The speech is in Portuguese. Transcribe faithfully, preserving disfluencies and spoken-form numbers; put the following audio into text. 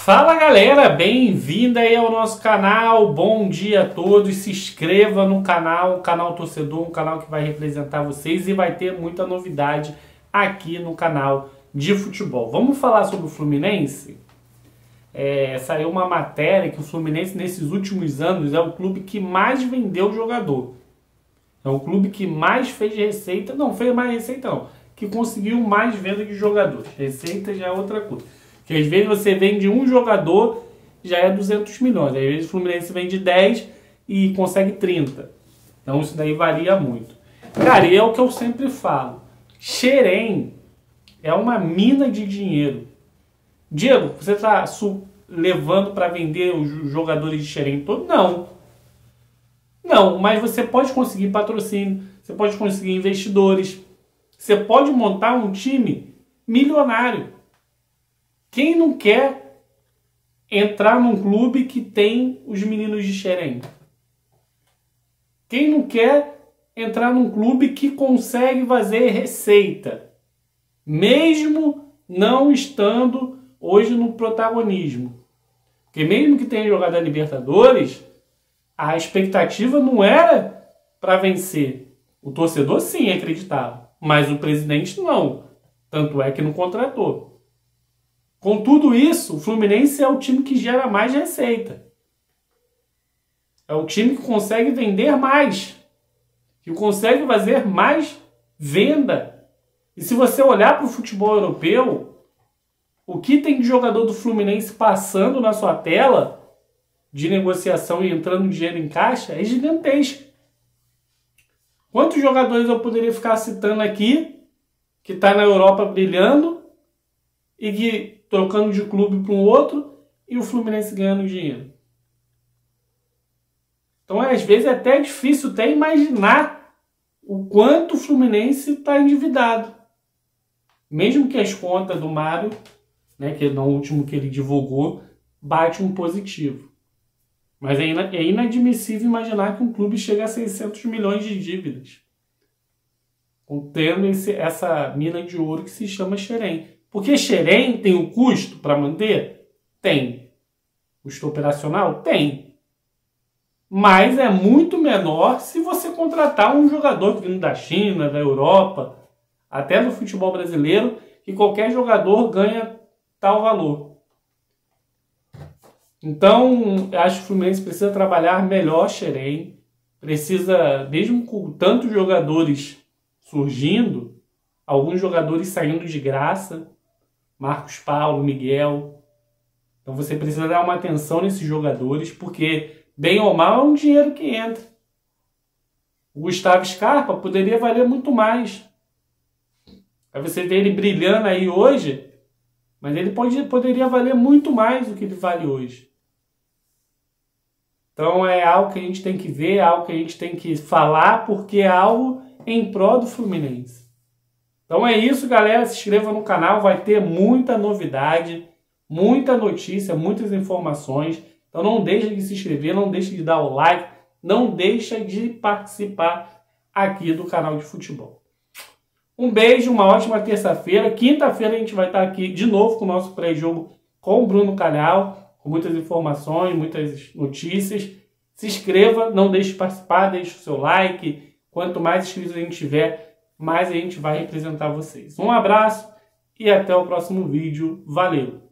Fala galera, bem-vinda aí ao nosso canal, bom dia a todos, se inscreva no canal, canal Torcedor, um canal que vai representar vocês e vai ter muita novidade aqui no canal de futebol. Vamos falar sobre o Fluminense? É, saiu uma matéria que o Fluminense nesses últimos anos é o clube que mais vendeu jogador. É o clube que mais fez receita, não fez mais receita não, que conseguiu mais venda de jogadores. Receita já é outra coisa. Porque às vezes você vende um jogador, já é duzentos milhões. Às vezes o Fluminense vende dez e consegue trinta. Então isso daí varia muito. Cara, e é o que eu sempre falo. Xerém é uma mina de dinheiro. Diego, você está levando para vender os jogadores de Xerém todo? Não. Não, mas você pode conseguir patrocínio, você pode conseguir investidores, você pode montar um time milionário. Quem não quer entrar num clube que tem os meninos de Xerém? Quem não quer entrar num clube que consegue fazer receita, mesmo não estando hoje no protagonismo? Porque mesmo que tenha jogado a Libertadores, a expectativa não era para vencer. O torcedor sim acreditava, mas o presidente não. Tanto é que não contratou. Com tudo isso, o Fluminense é o time que gera mais receita. É o time que consegue vender mais. Que consegue fazer mais venda. E se você olhar para o futebol europeu, o que tem de jogador do Fluminense passando na sua tela de negociação e entrando dinheiro em caixa é gigantesco. Quantos jogadores eu poderia ficar citando aqui que está na Europa brilhando e que trocando de clube para um outro e o Fluminense ganhando dinheiro? Então, às vezes, é até difícil até imaginar o quanto o Fluminense está endividado. Mesmo que as contas do Mário, né, que no último que ele divulgou, bate um positivo. Mas é, ina é inadmissível imaginar que um clube chega a seiscentos milhões de dívidas, tendo esse, essa mina de ouro que se chama Xerém. Porque Xerém tem o custo para manter? Tem. Custo operacional? Tem. Mas é muito menor se você contratar um jogador vindo da China, da Europa, até do futebol brasileiro, que qualquer jogador ganha tal valor. Então, acho que o Fluminense precisa trabalhar melhor Xerém. Precisa, mesmo com tantos jogadores surgindo, alguns jogadores saindo de graça, Marcos Paulo, Miguel. Então você precisa dar uma atenção nesses jogadores, porque, bem ou mal, é um dinheiro que entra. O Gustavo Scarpa poderia valer muito mais. Aí você vê ele brilhando aí hoje, mas ele pode, poderia valer muito mais do que ele vale hoje. Então é algo que a gente tem que ver, é algo que a gente tem que falar, porque é algo em prol do Fluminense. Então é isso, galera. Se inscreva no canal, vai ter muita novidade, muita notícia, muitas informações. Então não deixe de se inscrever, não deixe de dar o like, não deixe de participar aqui do canal de futebol. Um beijo, uma ótima terça-feira. Quinta-feira a gente vai estar aqui de novo com o nosso pré-jogo com o Bruno Calhau, com muitas informações, muitas notícias. Se inscreva, não deixe de participar, deixe o seu like. Quanto mais inscritos a gente tiver, mais a gente vai representar vocês. Um abraço e até o próximo vídeo. Valeu!